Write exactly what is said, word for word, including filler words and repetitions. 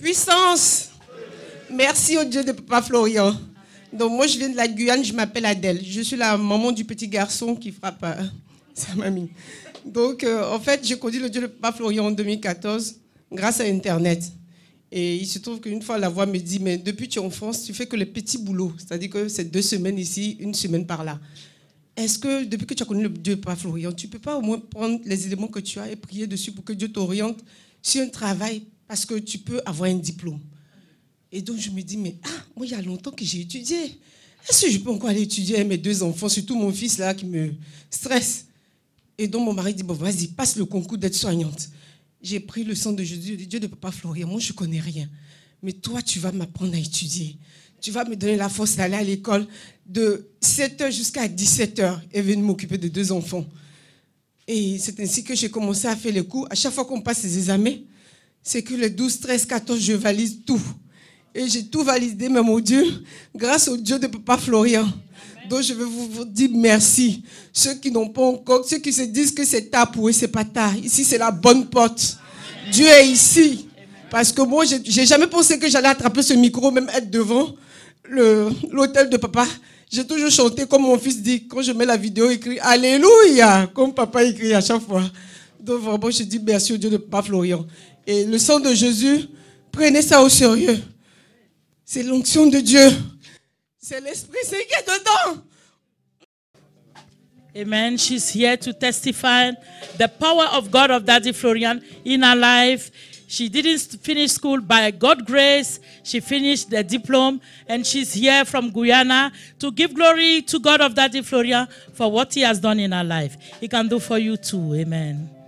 Puissance. Merci au Dieu de Papa Florian. Donc moi je viens de la Guyane, je m'appelle Adèle. Je suis la maman du petit garçon qui frappe euh, sa mamie. Donc euh, en fait j'ai connu le Dieu de Papa Florian en deux mille quatorze grâce à Internet. Et il se trouve qu'une fois la voix me dit, mais depuis que tu es en France, tu fais que les petits boulots. C'est-à-dire que c'est deux semaines ici, une semaine par là. Est-ce que depuis que tu as connu le Dieu de Papa Florian, tu ne peux pas au moins prendre les éléments que tu as et prier dessus pour que Dieu t'oriente sur un travail parce que tu peux avoir un diplôme? Et donc je me dis, mais ah, moi il y a longtemps que j'ai étudié. Est-ce que je peux encore aller étudier avec mes deux enfants, surtout mon fils là qui me stresse? Et donc mon mari dit, bon vas-y, passe le concours d'être soignante. J'ai pris le sang de Jésus, le Dieu de Papa Florian. Moi, je ne connais rien. Mais toi, tu vas m'apprendre à étudier. Tu vas me donner la force d'aller à l'école de sept heures jusqu'à dix-sept heures et venir m'occuper de deux enfants. Et c'est ainsi que j'ai commencé à faire les cours. À chaque fois qu'on passe les examens, c'est que les douze, treize, quatorze, je valide tout. Et j'ai tout validé, même au Dieu, grâce au Dieu de Papa Florian. Donc je vais vous, vous dire merci. Ceux qui n'ont pas encore, ceux qui se disent que c'est tard pour eux, c'est pas tard. Ici, c'est la bonne porte. Dieu est ici. Parce que moi, j'ai jamais pensé que j'allais attraper ce micro, même être devant l'hôtel de papa. J'ai toujours chanté comme mon fils dit. Quand je mets la vidéo, il crie Alléluia, comme papa écrit à chaque fois. Donc vraiment, je dis merci au Dieu de Papa Florian. Et le sang de Jésus, prenez ça au sérieux. C'est l'onction de Dieu. C'est l'Esprit Saint qui est dedans. Amen. She's here to testify the power of God of Daddy Florian in her life. She didn't finish school by God's grace. She finished the diploma and she's here from Guyana to give glory to God of Daddy Florian for what he has done in her life. He can do for you too. Amen.